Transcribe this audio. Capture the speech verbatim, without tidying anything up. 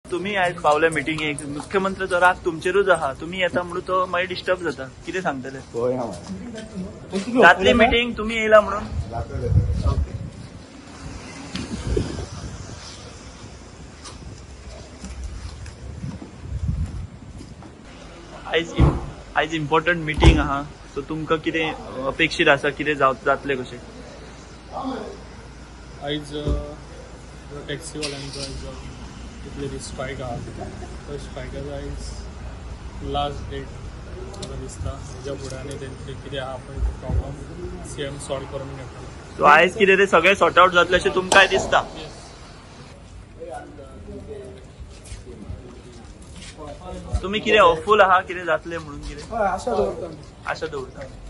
तुम्ही आयज पावले मिटिंगेक मुख्यमंत्र्याचो राग तुमचेरूच आहा तुम्ही येता म्हणून तो मागीर डिस्टर्ब जाता कितें सांगतले जातली मिटिंग तुम्ही येयला म्हणून ओके आयज आयज इम्पॉर्टंट मिटिंग आहा सो तुमकां कितें अपेक्षीत आसा कितें जातलें कशें आयज टॅक्सीवाल्यांचो आयज कितले दीस स्ट्रायक आहा तो स्ट्रायकाचो आयज लास्ट डेट म्हाका दिसता हेज्या फुडें आनी तेंचे कितें आहा पळय तो प्रॉब्लम सी एम सॉल्व करून घेतलो सो आयज कितें तें सगळें सॉर्ट आउट जातलें अशें तुमकां दिसता तुम्ही कितें होपफुल आहा कितें जातलें म्हणून कितें आशा दवरता आशा दवरता